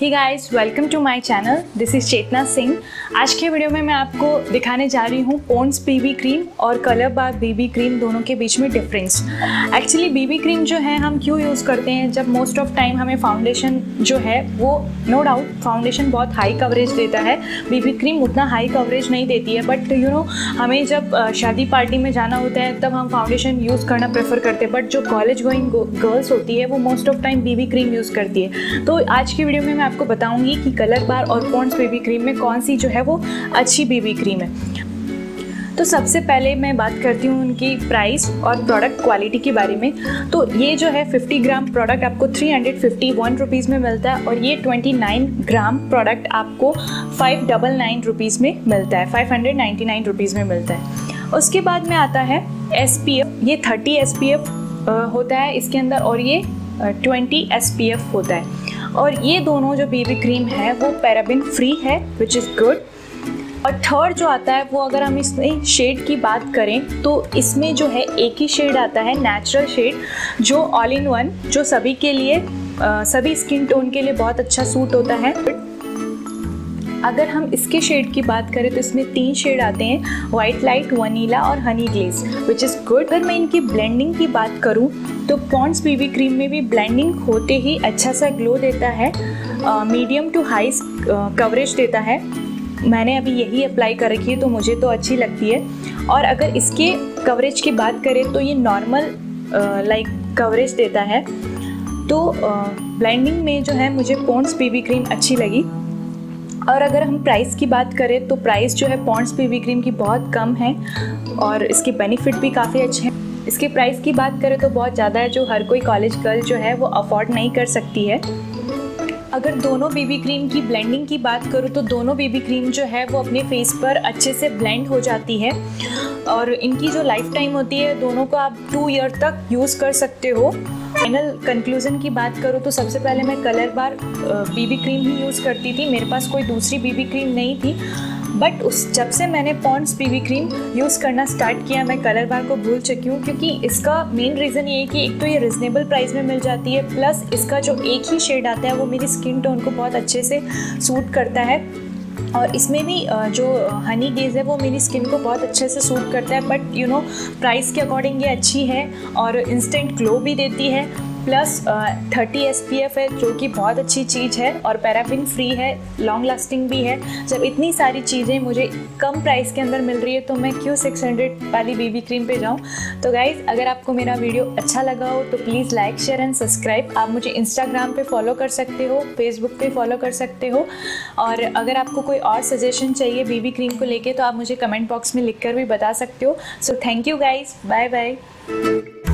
Hey guys, welcome to my channel. This is Chetna Singh. आज के video में मैं आपको दिखाने जा रही हूँ पॉन्ड्स बीबी क्रीम और कलर बार बीबी क्रीम दोनों के बीच में डिफरेंस। एक्चुअली बीबी क्रीम जो है हम क्यों यूज़ करते हैं, जब मोस्ट ऑफ टाइम हमें फाउंडेशन जो है वो नो डाउट फाउंडेशन बहुत हाई कवरेज देता है, बीबी क्रीम उतना हाई कवरेज नहीं देती है। बट हमें जब शादी पार्टी में जाना होता है तब हम फाउंडेशन यूज़ करना प्रेफर करते हैं। बट जो कॉलेज गोइंग गर्ल्स होती है वो most of time BB cream use करती है। तो आज की वीडियो में मैं आपको बताऊंगी कि कलर बार और पॉन्ड्स बेबी क्रीम में कौन सी जो है वो अच्छी बेबी क्रीम है। तो सबसे पहले मैं बात करती हूँ उनकी प्राइस और प्रोडक्ट क्वालिटी के बारे में। तो ये जो है 50 ग्राम प्रोडक्ट आपको 351 रुपीज़ में मिलता है और ये 29 ग्राम प्रोडक्ट आपको 599 रुपीज़ में मिलता है, 599 रुपीज़ में मिलता है। उसके बाद में आता है SPF। ये 30 SPF होता है इसके अंदर और ये 20 SPF होता है। और ये दोनों जो बेबी क्रीम है वो पैराबिन फ्री है, विच इज़ गुड। और थर्ड जो आता है वो अगर हम इसमें शेड की बात करें तो इसमें जो है एक ही शेड आता है, नेचुरल शेड, जो ऑल इन वन, जो सभी के लिए सभी स्किन टोन के लिए बहुत अच्छा सूट होता है। अगर हम इसके शेड की बात करें तो इसमें 3 शेड आते हैं, वाइट लाइट, वनीला और honey glaze, which is good. अगर मैं इनकी ब्लेंडिंग की बात करूं तो पॉन्ड्स बेबी क्रीम में भी ब्लेंडिंग होते ही अच्छा सा ग्लो देता है, मीडियम टू हाई कवरेज देता है। मैंने अभी यही अप्लाई कर रखी है तो मुझे तो अच्छी लगती है। और अगर इसके कवरेज की बात करें तो ये नॉर्मल लाइक कवरेज देता है। तो ब्लेंडिंग में जो है मुझे पॉन्ड्स बेबी क्रीम अच्छी लगी। और अगर हम प्राइस की बात करें तो प्राइस जो है पॉन्ड्स बेबी क्रीम की बहुत कम है और इसके बेनिफिट भी काफ़ी अच्छे हैं। इसके प्राइस की बात करें तो बहुत ज़्यादा है, जो हर कोई कॉलेज गर्ल जो है वो अफोर्ड नहीं कर सकती है। अगर दोनों बेबी क्रीम की ब्लेंडिंग की बात करूँ तो दोनों बेबी क्रीम जो है वो अपने फेस पर अच्छे से ब्लेंड हो जाती है और इनकी जो लाइफ टाइम होती है दोनों को आप 2 ईयर तक यूज़ कर सकते हो। फाइनल कंक्लूजन की बात करूँ तो सबसे पहले मैं कलर बार बीबी क्रीम ही यूज़ करती थी, मेरे पास कोई दूसरी बीबी क्रीम नहीं थी। बट जब से मैंने पॉन्ड्स बेबी क्रीम यूज़ करना स्टार्ट किया मैं कलर बार को भूल चुकी हूँ, क्योंकि इसका मेन रीज़न ये है कि एक तो ये रिजनेबल प्राइस में मिल जाती है, प्लस इसका जो एक ही शेड आता है वो मेरी स्किन टोन को बहुत अच्छे से सूट करता है। और इसमें भी जो हनी गेज है वो मेरी स्किन को बहुत अच्छे से सूट करता है। बट प्राइस के अकॉर्डिंग ये अच्छी है और इंस्टेंट ग्लो भी देती है, प्लस 30 SPF है जो कि बहुत अच्छी चीज़ है और पैराबिन फ्री है, लॉन्ग लास्टिंग भी है। जब इतनी सारी चीज़ें मुझे कम प्राइस के अंदर मिल रही है तो मैं क्यों 600 वाली बेबी क्रीम पे जाऊं। तो गाइज़, अगर आपको मेरा वीडियो अच्छा लगा हो तो please like, share and subscribe. आप मुझे इंस्टाग्राम पे फॉलो कर सकते हो, फेसबुक पे फॉलो कर सकते हो। और अगर आपको कोई और सजेशन चाहिए बेबी क्रीम को लेके तो आप मुझे कमेंट बॉक्स में लिख कर भी बता सकते हो। So thank you guys, bye bye.